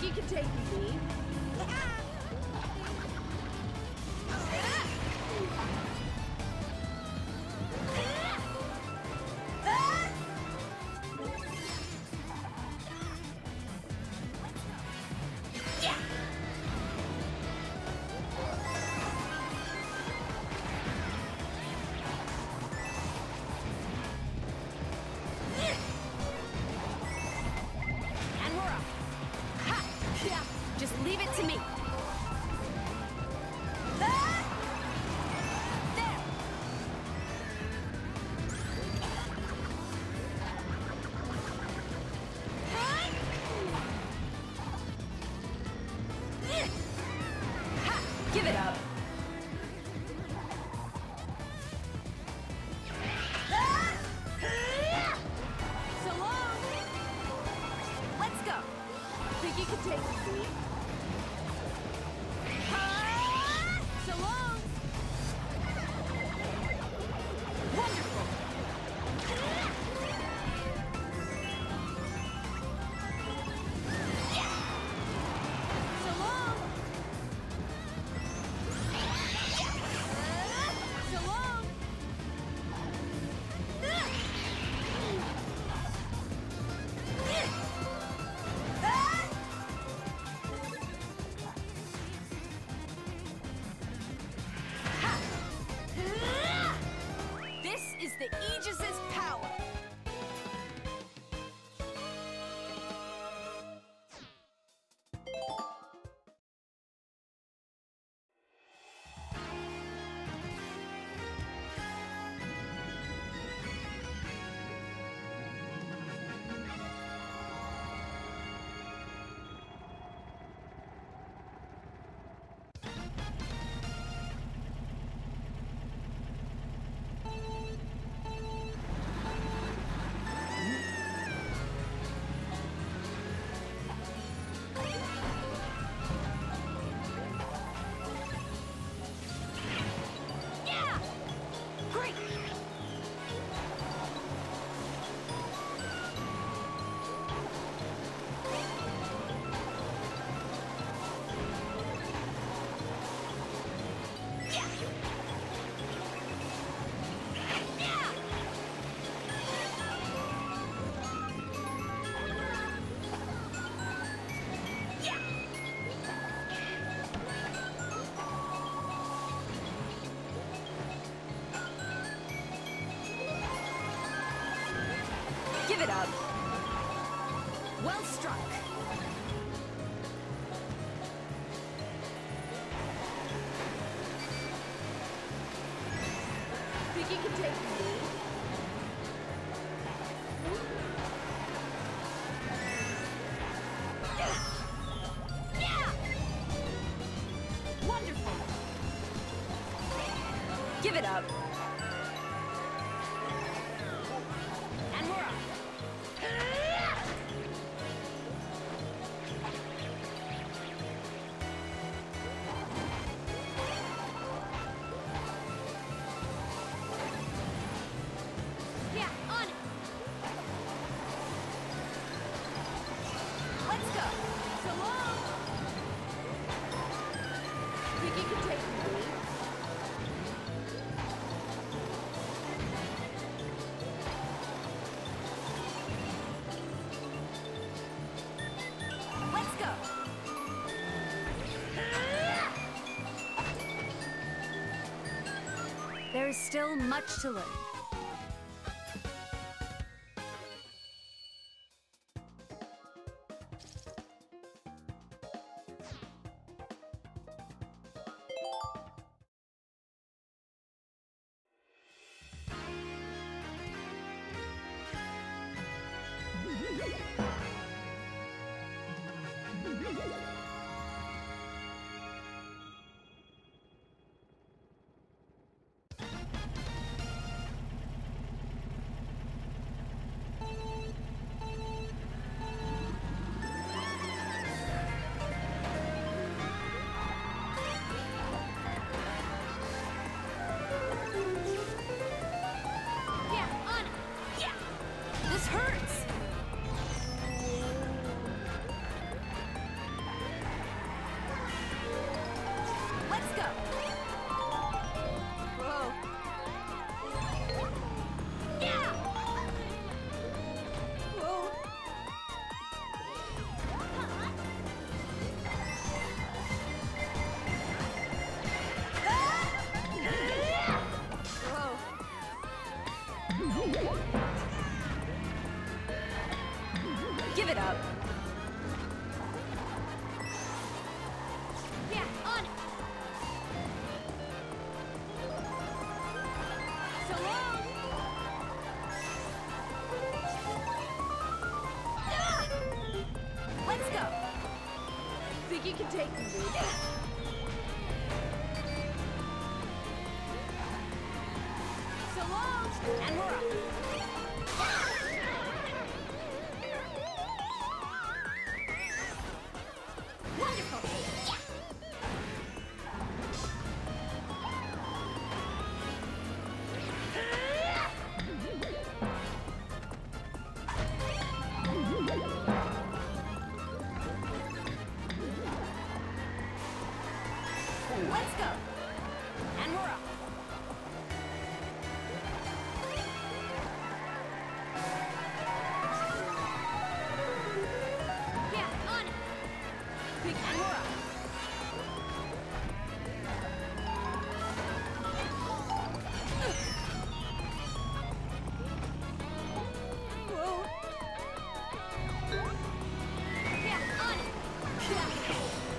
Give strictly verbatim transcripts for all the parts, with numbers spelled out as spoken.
Think you can take me? Just leave it to me. Give it up. So long. Let's go. Think you can take me? So long. Wonderful. So long. So long. This is the Aegis's power. Give it up. Well struck. Think you can take me? Wonderful. Give it up. And we're up. Yeah, on it. Let's go. So long. Think you can take me? Let's go. There is still much to learn. Give it up. Yeah, on it. So long. Ah! Let's go. Think you can take the lead? So long. And we're up. Wonderful. Yeah. Let's go. And we're up. Yeah, on it. Think And we're up. Whoa. Yeah, on it. Yeah.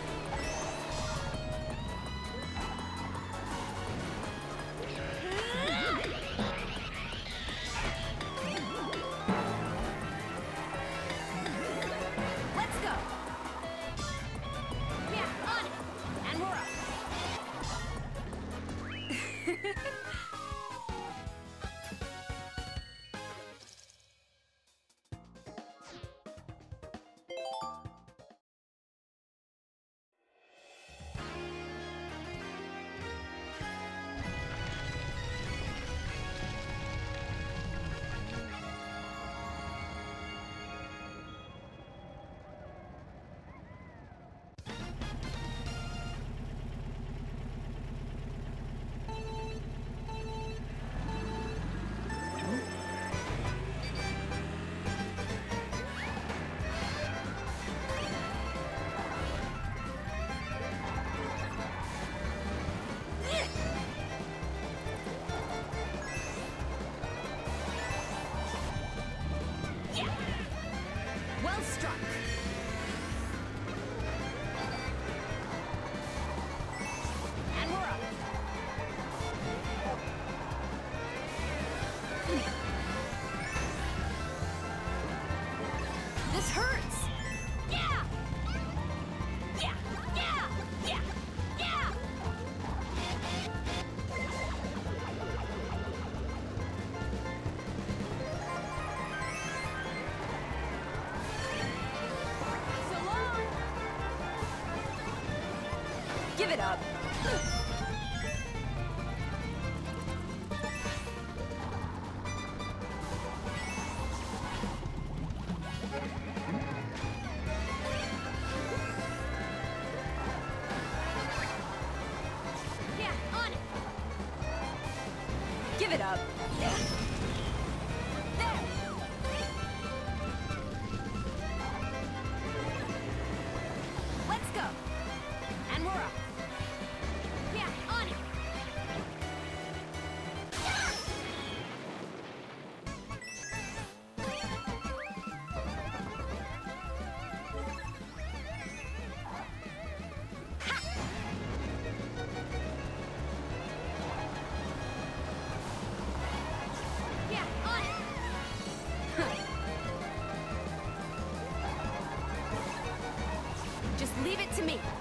Let's go. Yeah, on it. And we're up. Yeah. Well struck. And we're up. This hurts. Yeah. Yeah. Yeah. Yeah. Yeah. So long. Give it up. Yeah, on it. Give it up. Yeah. There. Let's go. And we're up. Yeah, on it. Yeah, on it. Just leave it to me.